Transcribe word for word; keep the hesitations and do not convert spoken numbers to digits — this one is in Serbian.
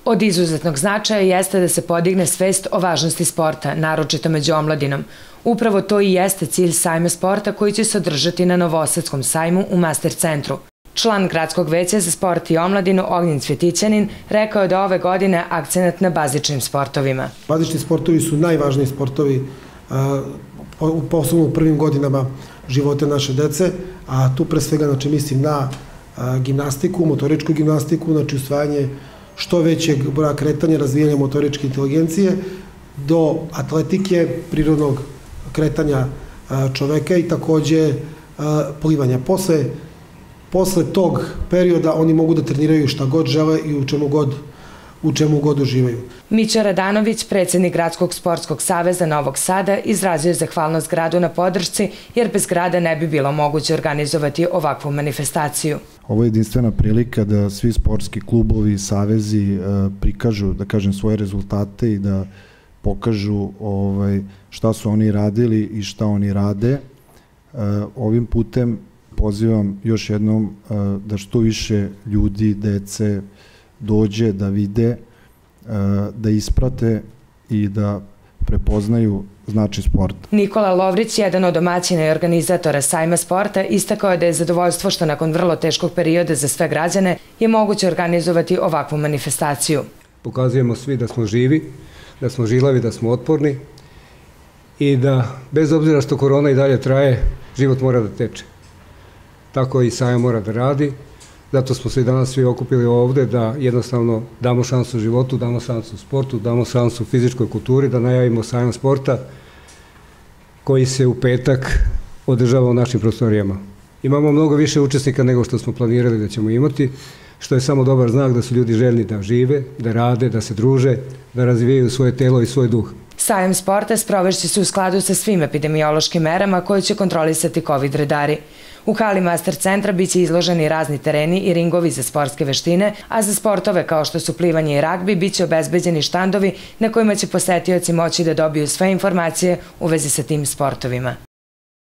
Od izuzetnog značaja jeste da se podigne svest o važnosti sporta, naročito među omladinom. Upravo to i jeste cilj sajma sporta koji će se održati na Novosadskom sajmu u Master centru. Član Gradskog veća za sport i omladinu Ognjen Cvjetićanin rekao je da ove godine akcenat na bazičnim sportovima. Bazični sportovi su najvažniji sportovi, posebno u prvim godinama života naše dece, a tu pre svega znači, mislim na gimnastiku, motoričku gimnastiku, znači usvajanje što većeg broja kretanja, razvijanja motoričke inteligencije, do atletike, prirodnog kretanja čoveka i takođe plivanja. Posle, posle tog perioda oni mogu da treniraju šta god žele i u čemu god u čemu god uživaju. Mića Radanović, predsjednik Gradskog sportskog saveza Novog Sada, izrazio je zahvalnost gradu na podršci, jer bez grada ne bi bilo moguće organizovati ovakvu manifestaciju. Ovo je jedinstvena prilika da svi sportski klubovi i savezi prikažu, da kažem, svoje rezultate i da pokažu šta su oni radili i šta oni rade. Ovim putem pozivam još jednom da što više ljudi, dece, dođe da vide, da isprate i da prepoznaju značaj sporta. Nikola Lovrić, jedan od domaćina i organizatora sajma sporta, istakao je da je zadovoljstvo što nakon vrlo teškog perioda za sve građane je moguće organizovati ovakvu manifestaciju. Pokazujemo svi da smo živi, da smo žilavi, da smo otporni i da bez obzira što korona i dalje traje, život mora da teče. Tako i sajam mora da radi. Zato smo se i danas svi okupili ovde da jednostavno damo šansu životu, damo šansu sportu, damo šansu fizičkoj kulturi, da najavimo sajam sporta koji se u petak održava u našim prostorijama. Imamo mnogo više učesnika nego što smo planirali da ćemo imati, što je samo dobar znak da su ljudi željni da žive, da rade, da se druže, da razvijaju svoje telo i svoj duh. Sajam sporta sprovešće se u skladu sa svim epidemiološkim merama koje će kontrolisati kovid redari. U hali Master centra biće izloženi razni tereni i ringovi za sportske veštine, a za sportove kao što su plivanje i ragbi biće obezbeđeni štandovi na kojima će posetioci moći da dobiju sve informacije u vezi sa tim sportovima.